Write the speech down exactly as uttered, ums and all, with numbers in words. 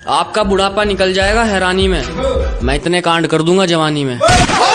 आपका बुढ़ापा निकल जाएगा हैरानी में, मैं इतने कांड कर दूंगा जवानी में।